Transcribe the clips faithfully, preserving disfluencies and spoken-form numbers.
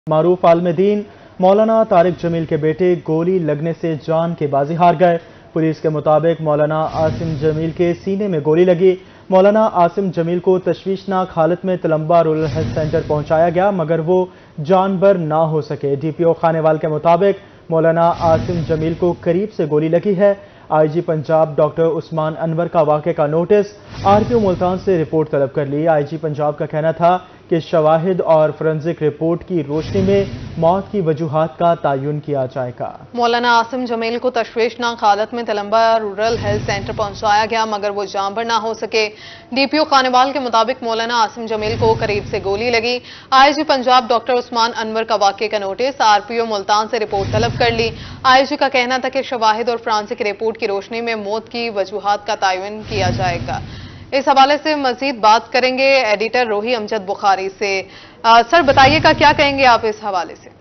मारूफ आलमदीन मौलाना तारिक जमील के बेटे गोली लगने से जान की बाजी हार गए। पुलिस के मुताबिक मौलाना आसिम जमील के सीने में गोली लगी। मौलाना आसिम जमील को तशवीशनाक हालत में तलंबा रूरल हेल्थ सेंटर पहुंचाया गया मगर वो जानबर ना हो सके। डी पी ओ खानेवाल के मुताबिक मौलाना आसिम जमील को करीब से गोली लगी है। I G Punjab doctor Usman Anwar का वाक़े का notice R P O Multan से रिपोर्ट तलब कर ली। आई जी पंजाब का कहना था कि शवाहिद और फोरेंसिक रिपोर्ट की रोशनी में मौत की वजूहात का तयन किया जाएगा। मौलाना आसिम जमील को तशवीशनाक हालत में तलंबा रूरल हेल्थ सेंटर पहुंचाया गया मगर वो जानबर ना हो सके। डी पी ओ खानेवाल के मुताबिक मौलाना आसिम जमील को करीब से गोली लगी। I G Punjab doctor Usman Anwar का वाक़े का notice R P O Multan से रिपोर्ट तलब कर ली। आई जी का कहना था कि शवाहिद और फोरेंसिक रिपोर्ट की रोशनी में मौत की वजूहात का तयन किया जाएगा। इस हवाले से मजीद बात करेंगे एडिटर रोही अमजद बुखारी से। आ, सर बताइएगा क्या कहेंगे आप इस हवाले से।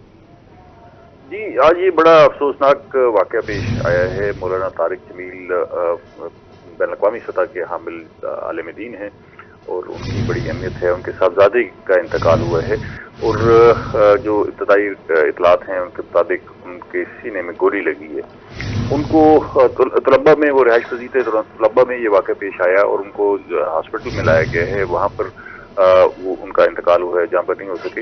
जी, आज ये बड़ा अफसोसनाक वाक़या पेश आया है। मौलाना तारिक जमील बैनुल-अक़वामी सतह के हामिल आलिम दीन हैं और उनकी बड़ी अहमियत है। उनके साहबजादे का इंतकाल हुआ है और जो इब्तदाई इतलात हैं उनके मुताबिक उनके सीने में गोली लगी है। उनको तलब्बा में, वो रिहाइश पजीर थे, तलब्बा में ये वाक़या पेश आया और उनको हॉस्पिटल में लाया गया है। वहाँ पर वो उनका इंतकाल हुआ है, जहाँ पर नहीं हो सके।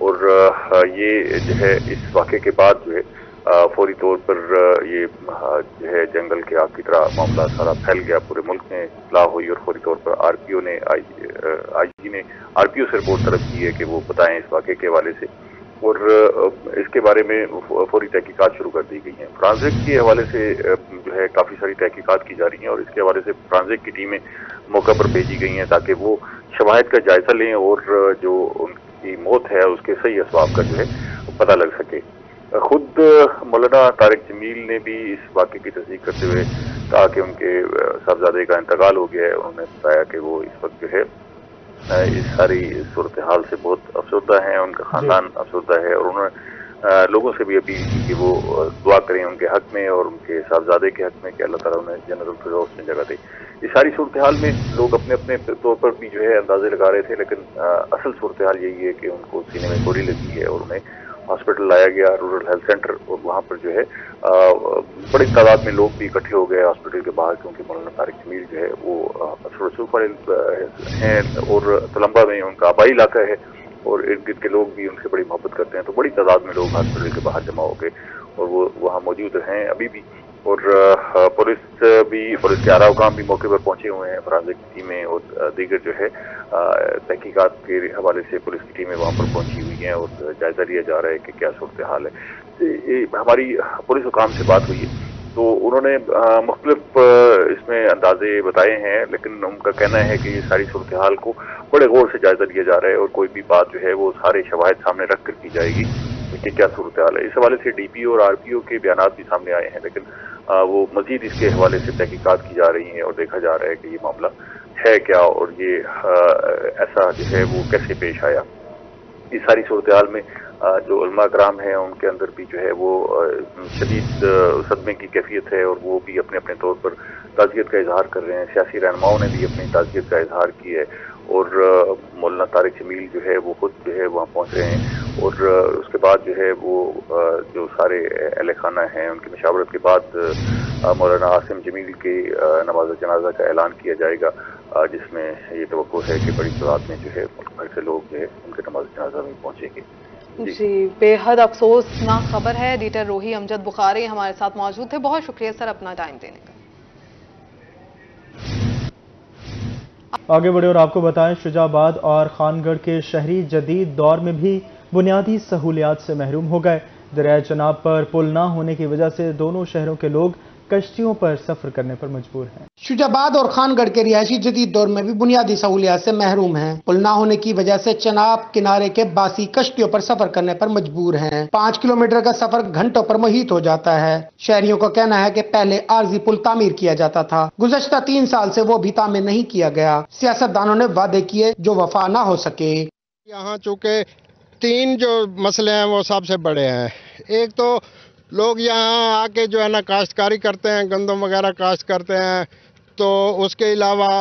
और ये जो है इस वाक़े के बाद जो है फौरी तौर पर ये जो है जंगल के आग की तरह मामला सारा फैल गया, पूरे मुल्क में इत्तला हुई और फौरी तौर पर आर पी ओ ने आई जी ने आर पी ओ से रिपोर्ट तलब की है कि वो बताएं इस वाक़े के हवाले से और इसके बारे में फौरी तहकीकात शुरू कर दी गई हैं। फोरेंसिक के हवाले से जो है काफ़ी सारी तहकीकात की जा रही हैं और इसके हवाले से फोरेंसिक की टीमें मौका पर भेजी गई हैं ताकि वो शवाहिद का जायजा लें और जो उनकी मौत है उसके सही असबाब का जो है पता लग सके। खुद मौलाना तारिक जमील ने भी इस वाक़े की तस्दीक करते हुए कहा कि उनके साहबजादे का इंतकाल हो गया है। उन्होंने बताया कि वो इस वक्त जो है इस सारी सूरत हाल से बहुत अफसरदा है, उनका ख़ानदान अफसरदा है और उन्होंने लोगों से भी अपील की कि वो दुआ करें उनके हक़ में और उनके साहबजादे के हक़ में कि अल्लाह ताला उन्हें जन्नतुल फिरदौस में जगह दे। इस सारी सूरत हाल में लोग अपने अपने तौर पर भी जो है अंदाजे लगा रहे थे, लेकिन असल सूरत हाल यही है कि उनको सीने में गोली लगी है और उन्हें हॉस्पिटल लाया गया, रूरल हेल्थ सेंटर, और वहाँ पर जो है आ, बड़ी तादाद में लोग भी इकट्ठे हो गए हॉस्पिटल के बाहर, क्योंकि मौलाना तारिक जमील जो है वो असर रसूख वाले हैं और तलंबा में उनका आबाई इलाका है और इर्द गिर्द के लोग भी उनसे बड़ी मोहब्बत करते हैं। तो बड़ी तादाद में लोग हॉस्पिटल के बाहर जमा हो गए और वो वहाँ मौजूद हैं अभी भी। और पुलिस भी, पुलिस के आला हुकाम भी मौके पर पहुंचे हुए हैं, फोरेंसिक टीमें और दीगर जो है तहकीकात के हवाले से पुलिस की टीमें वहाँ पर पहुंची हुई हैं और जायजा लिया जा रहा है कि क्या सूरत हाल है। हमारी पुलिस हुकाम से बात हुई है तो उन्होंने मुख्तलिफ इसमें अंदाजे बताए हैं, लेकिन उनका कहना है कि ये सारी सूरत हाल को बड़े गौर से जायजा लिया जा रहा है और कोई भी बात जो है वो सारे शवाहिद सामने रख कर की जाएगी कि क्या सूरत हाल है। इस हवाले से डी पी ओ और आर पी ओ के बयान भी सामने आए हैं, लेकिन आ, वो मजीद इसके हवाले से तहकीकात की जा रही हैं और देखा जा रहा है कि ये मामला है क्या और ये आ, ऐसा जो है वो कैसे पेश आया। इस सारी सूरत हाल में आ, जो उलमा कराम हैं उनके अंदर भी जो है वो शदीद सदमे की कैफियत है और वो भी अपने अपने तौर पर ताज़ियत का इजहार कर रहे हैं। सियासी रहनुमाओं ने भी अपनी ताज़ियत का इजहार की है और मौलाना तारिक जमील जो है वो खुद जो है वहाँ पहुँच रहे हैं और उसके बाद जो है वो जो सारे अहले खाना हैं उनकी मशावरत के बाद मौलाना आसिम जमील के नमाज जनाजा का ऐलान किया जाएगा, जिसमें ये तवक्को है कि बड़ी तादाद में जो है मुल्क भर से लोग जो है उनके नमाज जनाजा में पहुँचेंगे। जी, जी बेहद अफसोसनाक खबर है। एडिटर रोही अमजद बुखारी हमारे साथ मौजूद थे। बहुत शुक्रिया सर अपना टाइम देने का। आगे बढ़े और आपको बताएं, शुजाबाद और खानगढ़ के शहरी जदीद दौर में भी बुनियादी सहूलियात से महरूम हो गए। दरिया चनाब पर पुल ना होने की वजह से दोनों शहरों के लोग कश्तियों पर सफर करने पर मजबूर हैं। शुजाबाद और खानगढ़ के रिहायशी जदीद दौर में भी बुनियादी सहूलियात से महरूम हैं। पुल ना होने की वजह से चनाब किनारे के बासी कश्तियों पर सफर करने पर मजबूर हैं। पाँच किलोमीटर का सफर घंटों पर मुहित हो जाता है। शहरियों का कहना है कि पहले आरजी पुल तामीर किया जाता था, गुज़श्ता तीन साल से वो भी तामीर नहीं किया गया। सियासतदानों ने वादे किए जो वफा ना हो सके। यहाँ चूँकि तीन जो मसले हैं वो सबसे बड़े हैं। एक तो लोग यहाँ आके जो है ना काश्तकारी करते हैं, गंदम वगैरह काश्त करते हैं, तो उसके अलावा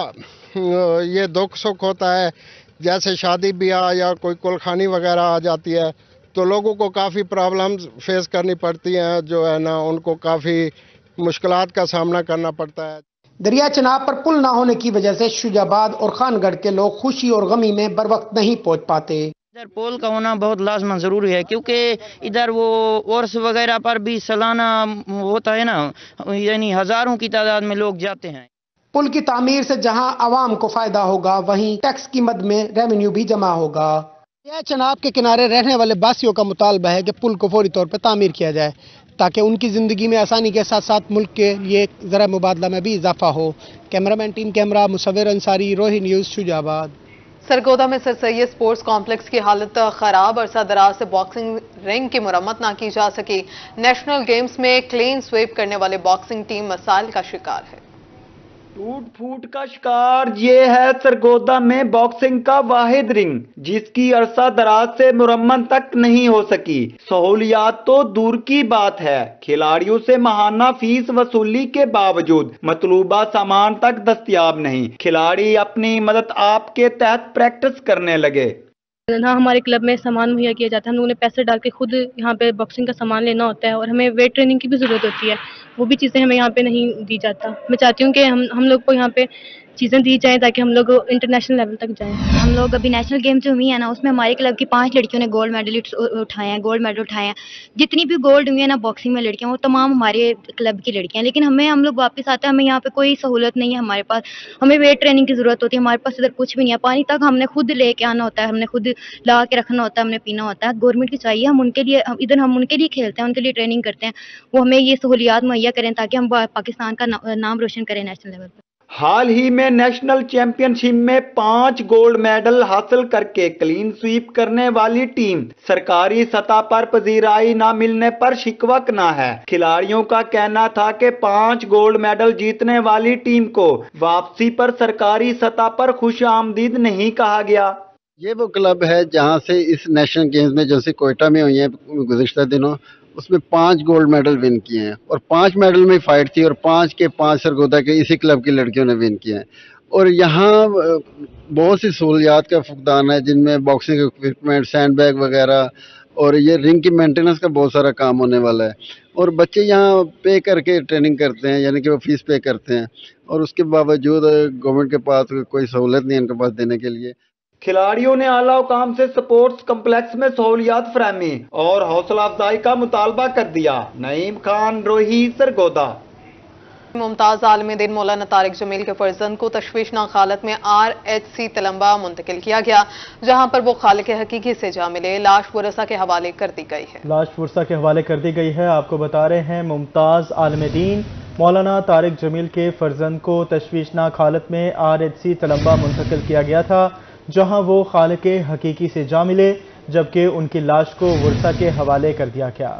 ये दुख सुख होता है, जैसे शादी ब्याह या कोई कुलखानी वगैरह आ जाती है تو لوگوں کو کافی پرابلمز فیس کرنی پڑتی ہیں، جو ہے نا ان کو کافی مشکلات کا سامنا کرنا پڑتا ہے۔ دریا چناب پر پل نہ ہونے کی وجہ سے شجاباد اور خان گڑھ کے لوگ خوشی اور غمی میں بر وقت نہیں پہنچ پاتے۔ ادھر پول کا ہونا بہت لازم ضروری ہے، کیونکہ ادھر وہ عرس وغیرہ پر بھی سالانہ ہوتا ہے نا، یعنی ہزاروں کی تعداد میں لوگ جاتے ہیں۔ پل کی تعمیر سے جہاں عوام کو فائدہ ہوگا، وہیں ٹیکس کی مد میں ریونیو بھی جمع ہوگا۔ دریا چناب کے کنارے رہنے والے باسیوں کا مطالبہ ہے کہ پل کو فوری طور پر تعمیر کیا جائے تاکہ ان کی زندگی میں آسانی کے ساتھ ساتھ ملک کے لیے ذرائع مبادلہ میں بھی اضافہ ہو۔ کیمرامین ٹیم کیمرہ مصور انصاری، روہی نیوز، شجاباد۔ سرگودا میں سر سید سپورٹس کمپلیکس کی حالت خراب، عرصہ دراز سے باکسنگ رنگ کی مرمت نہ کی جا سکی۔ نیشنل گیمز میں کلین سویپ کرنے والے باکسنگ ٹیم مسائل کا شکار ہے۔ ٹوٹ پھوٹ کا شکار یہ ہے سرگودا میں باکسنگ کا واحد رنگ، جس کی عرصہ دراز سے مرمت تک نہیں ہو سکی۔ سہولیات تو دور کی بات ہے، کھلاڑیوں سے ماہانہ فیس وصولی کے باوجود مطلوبہ سامان تک دستیاب نہیں۔ کھلاڑی اپنی مدد آپ کے تحت پریکٹس کرنے لگے۔ نہ ہمارے کلب میں سامان مہیا کیا جاتا ہے، ہم لوگوں نے پیسے ڈال کے خود یہاں پہ باکسنگ کا سامان لینا ہوتا ہے، اور ہمیں ویٹ ٹریننگ کی بھی ضرورت ہوتی ہے، وہ بھی چیزیں ہمیں یہاں پہ نہیں دی جاتا۔ میں چاہتی ہوں کہ ہم ہم لوگ کو یہاں پہ چیزیں دی جائیں تاکہ ہم لوگ انٹرنیشنل لیول تک جائیں۔ ہم لوگ ابھی نیشنل گیم جو ہوئی ہیں نا، اس میں ہمارے کلب کی پانچ لڑکیوں نے گولڈ میڈل اٹھائے ہیں گولڈ میڈل اٹھائے ہیں۔ جتنی بھی گولڈ ہوئی ہیں نا باکسنگ میں لڑکیاں، وہ تمام ہمارے کلب کی لڑکیاں ہیں، لیکن ہمیں ہم لوگ واپس آتے ہیں، ہمیں یہاں پہ کوئی سہولت نہیں ہے ہمارے پاس۔ ہمیں ویٹ ٹریننگ کی ضرورت ہوتی ہے، ہمارے پاس ادھر کچھ بھی نہیں ہے۔ پانی تک ہم نے خود لے کے آنا ہوتا ہے، ہم نے خود لا کے رکھنا ہوتا ہے، ہم نے پینا ہوتا ہے۔ گورنمنٹ کی چاہیے ہم ان کے لیے ادھر ہم ان کے لیے کھیلتے ہیں، ان کے لیے ٹریننگ کرتے ہیں، وہ ہمیں یہ سہولیات مہیا کریں تاکہ ہم پاکستان کا نام روشن کریں نیشنل لیول پر۔ حال ہی میں نیشنل چیمپئن شپ میں پانچ گولڈ میڈل حاصل کر کے کلین سویپ کرنے والی ٹیم سرکاری سطح پر پذیرائی نہ ملنے پر شکوک نہ ہے۔ کھلاڑیوں کا کہنا تھا کہ پانچ گولڈ میڈل جیتنے والی ٹیم کو واپسی پر سرکاری سطح پر خوش آمدید نہیں کہا گیا۔ یہ وہ کلب ہے جہاں سے اس نیشنل گیمز میں جیسے کوئٹہ میں ہوئی ہیں گزشتہ دنوں، اس میں پانچ گولڈ میڈل ون کیے ہیں، اور پانچ میڈل میں فائٹ تھی، اور پانچ کے پانچ سرگودا کے اسی کلب کی لڑکیوں نے ون کیے ہیں۔ اور یہاں بہت سی سہولیات کا فقدان ہے، جن میں باکسنگ اکوپمنٹ، سینڈ بیگ وغیرہ، اور یہ رنگ کی مینٹیننس کا بہت سارا کام ہونے والا ہے۔ اور بچے یہاں پے کر کے ٹریننگ کرتے ہیں، یعنی کہ وہ فیس پے کرتے ہیں، اور اس کے باوجود گورنمنٹ کے پاس کوئی سہولت نہیں ہے ان کے پاس دینے کے لیے۔ کھلاڑیوں نے اعلیٰ حکام سے سپورٹس کمپلیکس میں سہولیات فراہمی اور حوصلہ افزائی کا مطالبہ کر دیا۔ نعیم خان، روہی، سرگودا۔ ممتاز عالم دین مولانا طارق جمیل کے فرزند کو تشویشناک حالت میں آر ایچ سی تلمبہ منتقل کیا گیا، جہاں پر وہ خالق حقیقی سے جا ملے۔ لاش ورثہ کے حوالے کر دی گئی ہے لاش ورثہ کے حوالے کر دی گئی ہے آپ کو بتا رہے ہیں ممتاز عالم دین مولانا طارق جمیل کے فرزند کو تشویشناک حالت میں آر ایچ سی تلمبہ منتقل کیا گیا تھا، جہاں وہ خالق حقیقی سے جا ملے، جبکہ ان کی لاش کو ورثہ کے حوالے کر دیا گیا۔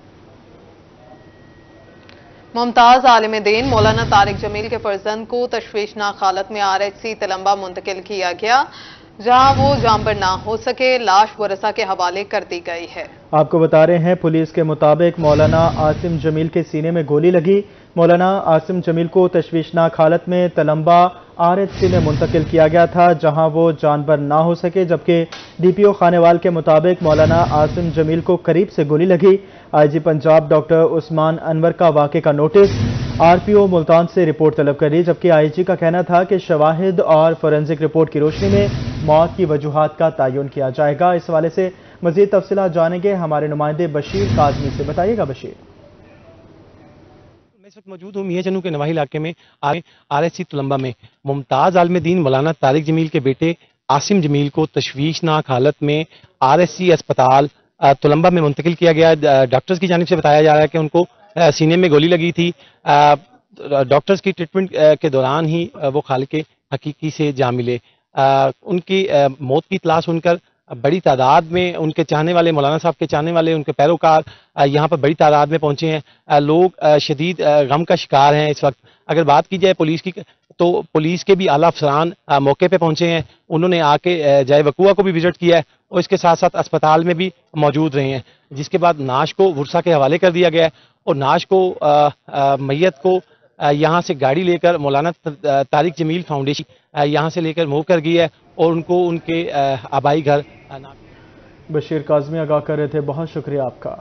ممتاز عالم دین مولانا طارق جمیل کے فرزند کو تشویشناک حالت میں آر ایچ سی تلمبہ منتقل کیا گیا، جہاں وہ جانبر نہ ہو سکے۔ لاش ورثہ کے حوالے کر دی گئی ہے۔ آپ کو بتا رہے ہیں پولیس کے مطابق مولانا عاصم جمیل کے سینے میں گولی لگی۔ مولانا عاصم جمیل کو تشویشناک حالت میں تلمبہ آر ایچ سی میں منتقل کیا گیا تھا، جہاں وہ جانبر نہ ہو سکے، جبکہ ڈی پی او خانیوال کے مطابق مولانا عاصم جمیل کو قریب سے گولی لگی۔ آئی جی پنجاب ڈاکٹر عثمان انور کا واقعے کا notice R P O Multan سے رپورٹ طلب کر لی، جبکہ آئی جی کا کہنا تھا کہ شواہد اور فورنزک رپورٹ کی روشنی میں موت کی وجوہات کا تعین کیا جائے گا۔ اس حوالے سے مزید تفصیلات جانیں گے ہمارے نمائندے بشیر کاظمی سے۔ بتائیے گا بشیر۔ میں اس وقت موجود ہوں میاں چنو کے نواحی علاقے میں آر ایچ سی تلمبہ میں۔ ممتاز عالم دین مولانا طارق جمیل کے بیٹے عاصم جمیل کو تشویشناک حالت میں آر ایچ سی اسپتال تلمبہ میں منتقل کیا گیا۔ ڈاکٹرز کی جانب سے بتایا جا رہا ہے کہ ان کو سینے میں گولی لگی تھی۔ ڈاکٹرز کی ٹریٹمنٹ کے دوران ہی وہ خالق حقیقی سے جا ملے۔ ان کی موت کی اطلاع سن کر بڑی تعداد میں ان کے چاہنے والے، مولانا صاحب کے چاہنے والے، ان کے پیروکار یہاں پر بڑی تعداد میں پہنچے ہیں۔ لوگ شدید غم کا شکار ہیں اس وقت۔ اگر بات کی جائے پولیس کی تو پولیس کے بھی اعلیٰ افسران موقع پہ پہنچے ہیں، انہوں نے آ کے جائے وقوع کو بھی وزٹ کیا ہے اور اس کے ساتھ ساتھ اسپتال میں بھی موجود رہے ہیں، جس کے بعد نعش کو ورثہ کے حوالے کر دیا گیا ہے اور نعش کو میت کو یہاں سے گاڑی لے کر مولانا طارق جمیل فاؤنڈیشن یہاں سے لے کر موو کر گئی ہے اور ان کو ان کے آبائی گھر बशीर काज़मी आगाह कर रहे थे, बहुत शुक्रिया आपका।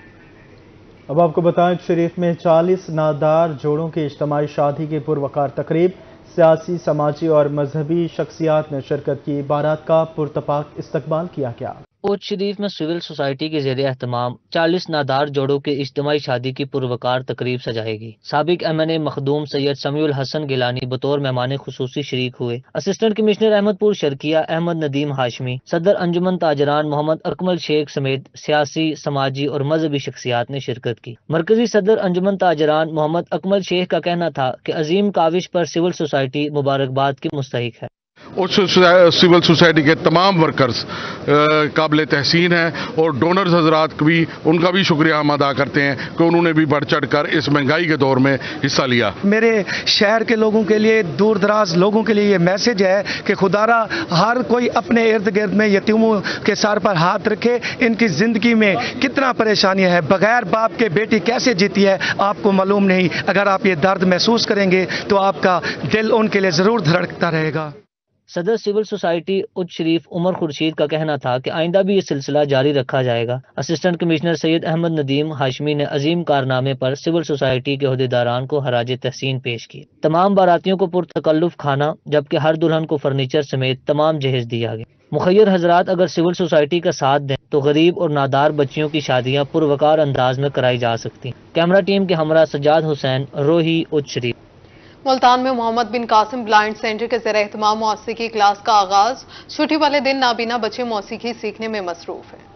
अब आपको बताएं, शरीफ में चालीस नादार जोड़ों की इज्तिमाई शादी की पुरवकार तकरीब, सियासी, समाजी और मजहबी शख्सियात ने शिरकत की। बारात का पुरतपाक इस्तकबाल किया गया। कोच शरीफ में सिविल सोसाइटी के ज़ेरे एहतमाम चालीस नादार जोड़ों के इज्तिमाई शादी की पुरवकार तकरीब सजाएगी। साबिक M N A Makhdoom Syed Samiul Hasan Gilani बतौर मेहमान खुसूसी शरीक हुए। असिस्टेंट कमिश्नर अहमदपुर शर्किया अहमद नदीम हाशमी, सदर अंजुमन ताजरान मोहम्मद अकमल शेख समेत सियासी, समाजी और मजहबी शख्सियात ने शिरकत की। मरकजी सदर अंजुमन ताजरान मोहम्मद अकमल शेख का कहना था कि अजीम काविश पर सिविल सोसाइटी मुबारकबाद की मुस्तहिक है। उस सिविल सोसाइटी के तमाम वर्कर्स काबिल तहसीन हैं और डोनर्स हजरात भी, उनका भी शुक्रिया हम अदा करते हैं कि उन्होंने भी बढ़ चढ़ कर इस महंगाई के दौर में हिस्सा लिया। मेरे शहर के लोगों के लिए, दूर दराज लोगों के लिए ये मैसेज है कि खुदारा हर कोई अपने इर्द गिर्द में यतीमों के सर पर हाथ रखे। इनकी जिंदगी में कितना परेशानी है, बगैर बाप के बेटी कैसे जीती है आपको मालूम नहीं। अगर आप ये दर्द महसूस करेंगे तो आपका दिल उनके लिए जरूर धड़कता रहेगा। सदर सिविल सोसाइटी उच्च शरीफ उमर खुर्शीद का कहना था कि आइंदा भी ये सिलसिला जारी रखा जाएगा। असिस्टेंट कमिश्नर सैयद अहमद नदीम हाशमी ने अजीम कारनामे पर सिविल सोसाइटी के अहदेदारान को हराज तहसीन पेश की। तमाम बारातियों को पुरतकल्लुफ खाना, जबकि हर दुल्हन को फर्नीचर समेत तमाम जहेज दिया गया। मुखय्यर हजरात अगर सिविल सोसाइटी का साथ दें तो गरीब और नादार बच्चियों की शादियां पुरवकार अंदाज में कराई जा सकती। कैमरा टीम के हमरा सज्जाद हुसैन, रोही, उच्च शरीफ। मुल्तान में मोहम्मद बिन कासिम ब्लाइंड सेंटर के ज़ेरे एहतमाम मौसीकी क्लास का आगाज। छुट्टी वाले दिन नाबीना बच्चे मौसीकी सीखने में मसरूफ हैं।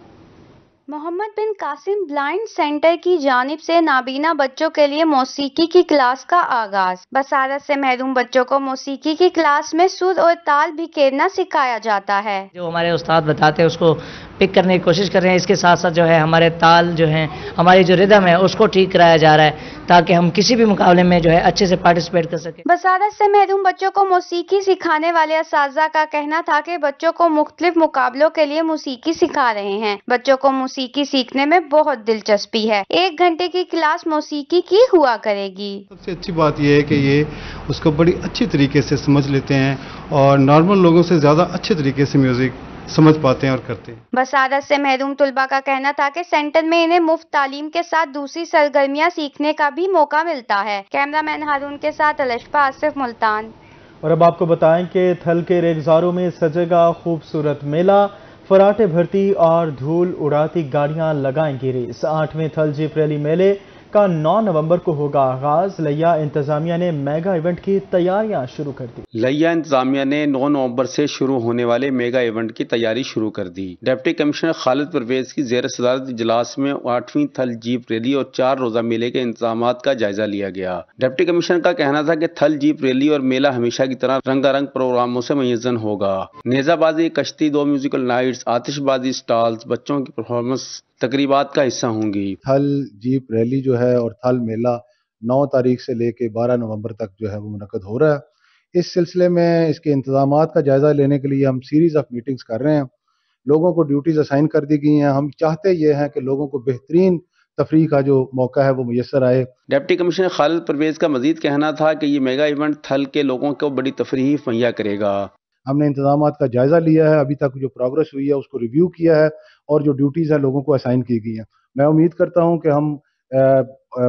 मोहम्मद बिन कासिम ब्लाइंड सेंटर की जानिब से नाबीना बच्चों के लिए मौसीकी की क्लास का आगाज। बसारत से महरूम बच्चों को मौसीकी की क्लास में सुर और ताल बिखेरना सिखाया जाता है। जो हमारे उस्ताद बताते हैं उसको पिक करने की कोशिश कर रहे हैं। इसके साथ साथ जो है हमारे ताल जो हैं, हमारी जो रिदम है उसको ठीक कराया जा रहा है ताकि हम किसी भी मुकाबले में जो है अच्छे से पार्टिसिपेट कर सकें। बसारत से महरूम बच्चों को मौसीकी सिखाने वाले असातिज़ा का कहना था कि बच्चों को मुख्तलिफ मुकाबलों के लिए मौसीकी सिखा रहे हैं। बच्चों को मौसीकी सीखने में बहुत दिलचस्पी है। एक घंटे की क्लास मौसीकी की हुआ करेगी। सबसे अच्छी बात यह है कि ये उसको बड़ी अच्छी तरीके से समझ लेते हैं और नॉर्मल लोगों से ज्यादा अच्छे तरीके से म्यूजिक समझ पाते हैं और करते हैं। बसारत से महरूम तुलबा का कहना था कि सेंटर में इन्हें मुफ्त तालीम के साथ दूसरी सरगर्मियां सीखने का भी मौका मिलता है। कैमरामैन हारून के साथ अलशफा आसिफ, मुल्तान। और अब आपको बताएं कि थल के रेगजारों में सजेगा खूबसूरत मेला। फराटे भरती और धूल उड़ाती गाड़ियां लगाएंगी रेस। आठवें थल जीप रैली मेले का नौ नवंबर को होगा आगाज। लिया इंतजामिया ने मेगा इवेंट की तैयारियां शुरू कर दी। लिया इंतजामिया ने नौ नवंबर से शुरू होने वाले मेगा इवेंट की तैयारी शुरू कर दी। डिप्टी कमिश्नर खालिद परवेज की जेर सदारत इजलास में आठवीं थल जीप रैली और चार रोजा मेले के इंतजाम का जायजा लिया गया। डिप्टी कमिश्नर का कहना था कि थल जीप रैली और मेला हमेशा की तरह रंगारंग प्रोग्रामों से मुयज्जन होगा। नेजाबाजी, कश्ती, दो म्यूजिकल नाइट्स, आतिशबाजी स्टॉल्स, बच्चों की परफॉर्मेंस तकरीबात का हिस्सा होंगी। थल जीप रैली जो है और थल मेला नौ तारीख से लेके बारह नवंबर तक जो है वो मुनक्कद हो रहा है। इस सिलसिले में इसके इंतजामात का जायजा लेने के लिए हम सीरीज ऑफ मीटिंग्स कर रहे हैं। लोगों को ड्यूटीज असाइन कर दी गई हैं। हम चाहते ये हैं कि लोगों को बेहतरीन तफरीह का जो मौका है वो मुयस्सर आए। डिप्टी कमिश्नर खालिद परवेज का मजीद कहना था कि ये मेगा इवेंट थल के लोगों को बड़ी तफरीह मुहैया करेगा। हमने इंतजामात का जायजा लिया है, अभी तक जो प्रोग्रेस हुई है उसको रिव्यू किया है और जो ड्यूटीज है लोगों को असाइन की गई हैं। मैं उम्मीद करता हूं कि हम आ, आ,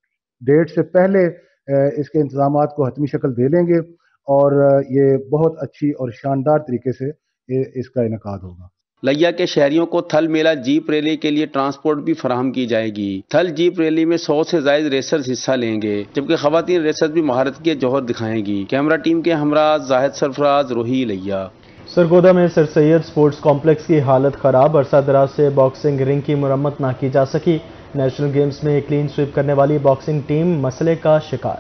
डेट से पहले आ, इसके इंतजामात को हतमी शक्ल दे लेंगे और आ, ये बहुत अच्छी और शानदार तरीके से इसका इनेकाद होगा। लिया के शहरियों को थल मेला जीप रैली के लिए ट्रांसपोर्ट भी फराहम की जाएगी। थल जीप रैली में सौ से ज्यादा रेसर्स हिस्सा लेंगे, जबकि खवातीन रेसर्स भी महारत के जौहर दिखाएंगी। कैमरा टीम के हमरा जाहिद सरफराज, रोही, लिया। सरगोदा में सर सैयद स्पोर्ट्स कॉम्प्लेक्स की हालत खराब। अरसा दराज से बॉक्सिंग रिंग की मुरम्मत ना की जा सकी। नेशनल गेम्स में क्लीन स्वीप करने वाली बॉक्सिंग टीम मसले का शिकार।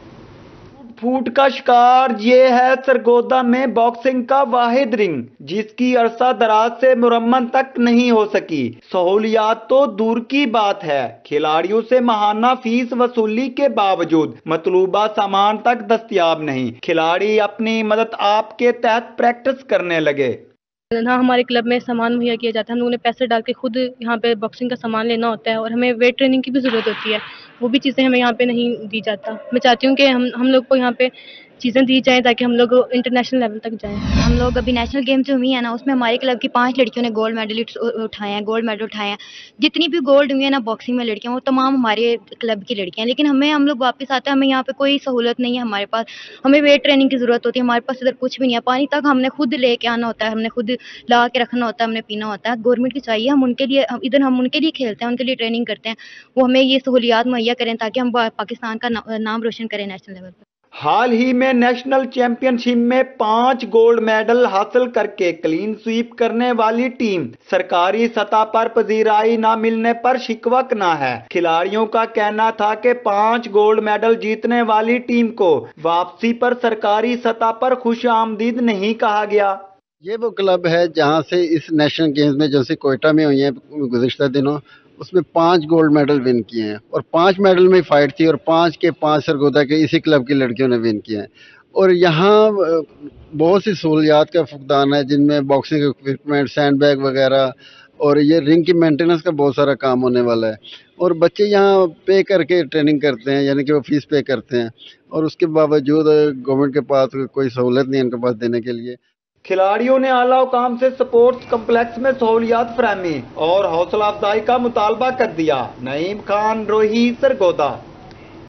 फूट का शिकार ये है सरगोदा में बॉक्सिंग का वाहिद रिंग, जिसकी अरसा दराज से मुरम्मत तक नहीं हो सकी। सहूलियात तो दूर की बात है, खिलाड़ियों से महाना फीस वसूली के बावजूद मतलूबा सामान तक दस्तयाब नहीं। खिलाड़ी अपनी मदद आप के तहत प्रैक्टिस करने लगे। ना हमारे क्लब में सामान मुहैया किया जाता है, हम लोगों ने पैसे डाल के खुद यहाँ पे बॉक्सिंग का सामान लेना होता है और हमें वेट ट्रेनिंग की भी ज़रूरत होती है। वो भी चीज़ें हमें यहाँ पे नहीं दी जाता। मैं चाहती हूँ कि हम हम लोग को यहाँ पे चीज़ें दी जाएं ताकि हम लोग इंटरनेशनल लेवल तक जाएं। हम लोग अभी नेशनल गेम जो हुई है ना, उसमें हमारे क्लब की पांच लड़कियों ने गोल्ड मेडल उठाए हैं, गोल्ड मेडल उठाए हैं। जितनी भी गोल्ड हुई है ना बॉक्सिंग में लड़कियां, वो तमाम हमारे क्लब की लड़कियां। लेकिन हमें हम लोग वापस आते हैं, हमें यहाँ पे कोई सहूलत नहीं है हमारे पास। हमें वेट ट्रेनिंग की जरूरत होती है, हमारे पास इधर कुछ भी नहीं है। पानी तक हमने खुद लेके आना होता है, हमने खुद ला के रखना होता है, हमने पीना होता है। गवर्नमेंट की चाहिए हम उनके लिए, इधर हम उनके लिए खेलते हैं, उनके लिए ट्रेनिंग करते हैं, वो हमें ये सहूलियात मुहैया करें ताकि हम पाकिस्तान का ना, नाम रोशन करें नेशनल लेवल पर। हाल ही में नेशनल चैंपियनशिप में पांच गोल्ड मेडल हासिल करके क्लीन स्वीप करने वाली टीम सरकारी सतह पर पजीराई न मिलने पर शिकवक न है। खिलाड़ियों का कहना था कि पांच गोल्ड मेडल जीतने वाली टीम को वापसी पर सरकारी सतह पर खुश आमदीद नहीं कहा गया। ये वो क्लब है जहां से इस नेशनल गेम्स में जैसे कोयटा में हुई है गुज़िश्ता दिनों, उसमें पांच गोल्ड मेडल विन किए हैं और पांच मेडल में फाइट थी और पांच के पांच सरगोदा के इसी क्लब की लड़कियों ने विन किए हैं। और यहाँ बहुत सी सहूलियात का फुकदान है, जिनमें बॉक्सिंग इक्विपमेंट, सैंड बैग वगैरह, और ये रिंग की मेंटेनेंस का बहुत सारा काम होने वाला है। और बच्चे यहाँ पे करके ट्रेनिंग करते हैं, यानी कि वो फीस पे करते हैं, और उसके बावजूद गवर्नमेंट के पास कोई सहूलत नहीं है इनके पास देने के लिए। खिलाड़ियों ने आला हुकाम से स्पोर्ट्स कम्प्लेक्स में सहूलियात फराहमी और हौसला अफजाई का मुतालबा कर दिया। नईम खान, रोही, सरगोदा।